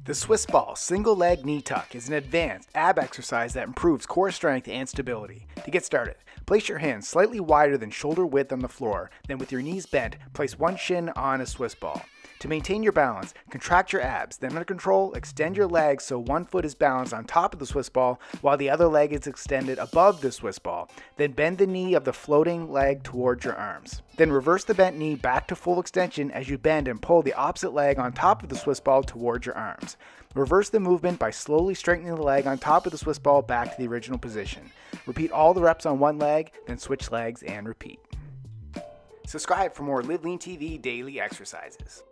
The Swiss ball single leg knee tuck is an advanced ab exercise that improves core strength and stability. To get started, place your hands slightly wider than shoulder width on the floor, then with your knees bent, place one shin on a Swiss ball. To maintain your balance, contract your abs, then under control, extend your legs so one foot is balanced on top of the Swiss ball while the other leg is extended above the Swiss ball. Then bend the knee of the floating leg towards your arms. Then reverse the bent knee back to full extension as you bend and pull the opposite leg on top of the Swiss ball towards your arms. Reverse the movement by slowly straightening the leg on top of the Swiss ball back to the original position. Repeat all the reps on one leg, then switch legs and repeat. Subscribe for more Live Lean TV daily exercises.